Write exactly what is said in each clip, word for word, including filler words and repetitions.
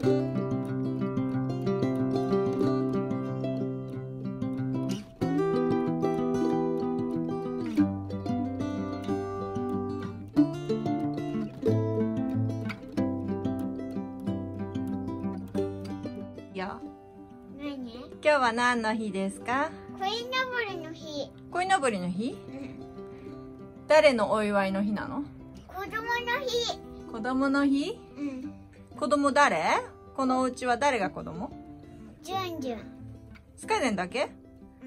今日は何の日ですか？ 鯉のぼりの日。 鯉のぼりの日？ うん。 誰のお祝いの日なの？ 子供の日。 子供の日？ うん。 子供誰？このお家は誰が子供？ ジュンジュン。 スカイゼンだけ？ うん。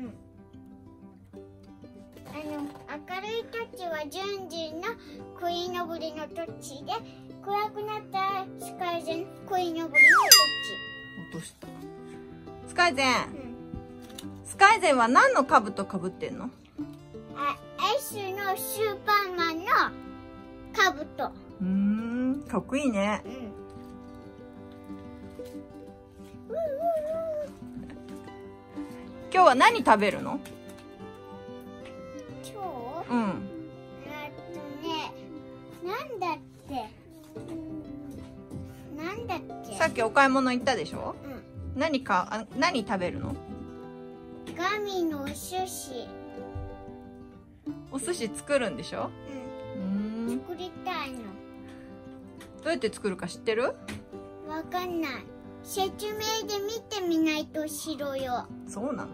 あの、明るい土地はジュンジュンの鯉のぼりの土地で、暗くなったスカイゼン鯉のぼりの土地。 落とした。スカイゼン、 うん、 スカイゼンは何の兜かぶってんの？ あ、S のスーパーマンの兜。 うーん、かっこいいね。 うん、 今日は何食べるの？ 今日？ うん。 えっとね、なんだって。なんだっけ。 さっきお買い物行ったでしょ？ うん。 何か、あ、何食べるの？ ガミのお寿司。 お寿司作るんでしょ？ うん。 うん。 作りたいの。 どうやって作るか知ってる？ わかんない。説明で見てみないとしろよ。 そうなの？ うん。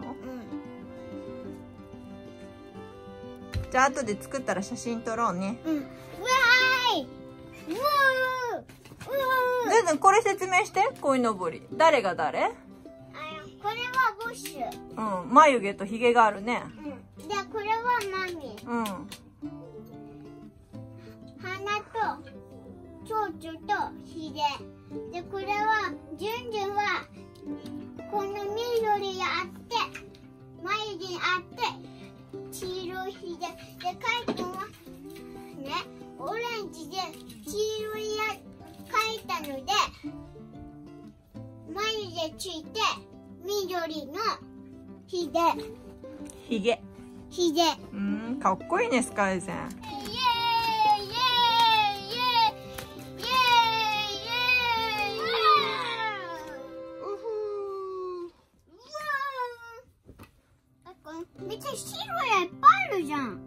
じゃあ後で作ったら写真撮ろうね。 うん。わーい。うわー。 全然これ説明して。鯉のぼり。誰が誰？ あの、これはボッシュ。 うん。眉毛とひげがあるね。 うん。で、これはマミ。 うん。 鼻と、蝶々とひげ。で、これは、ジュンジュンは、この緑があって、眉毛あって、黄色いひげ。で、カイ君は、ね、オレンジで黄色いや描いたので、眉毛ついて、緑のひげ。 ひげ。 ひげ。 うん、かっこいいね、スカイゼン。 イエーイイエーイイエーイイエーイイエーイイエーイ。うふー。うわー。めっちゃ白がいっぱいあるじゃん。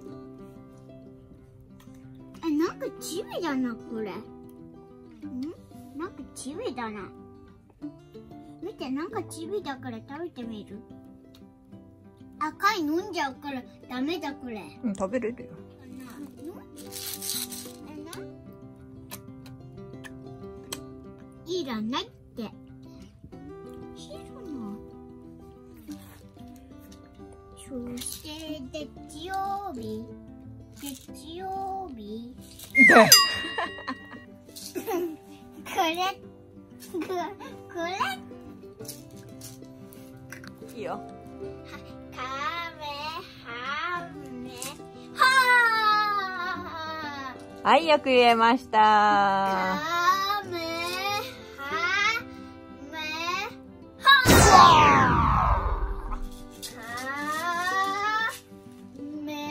え、なんかチビだな、これ。ん？なんかチビだな。見て、なんかチビだから食べてみる？赤い飲んじゃうからダメだ、これ。 うん、食べれるよ。 いらないって。白の。そして月曜日。月曜日。これ。ここれ。 いいよ。 カメハメハー。 はい、よく言えました。 カメハメハー。カメ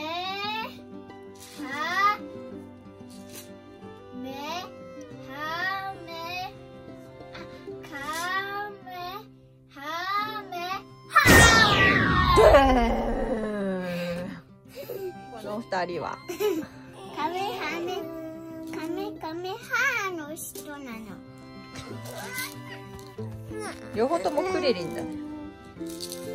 ハメハメカメハメこの二人はカメハメカメカメハの人なの。 両方ともクリリンだね。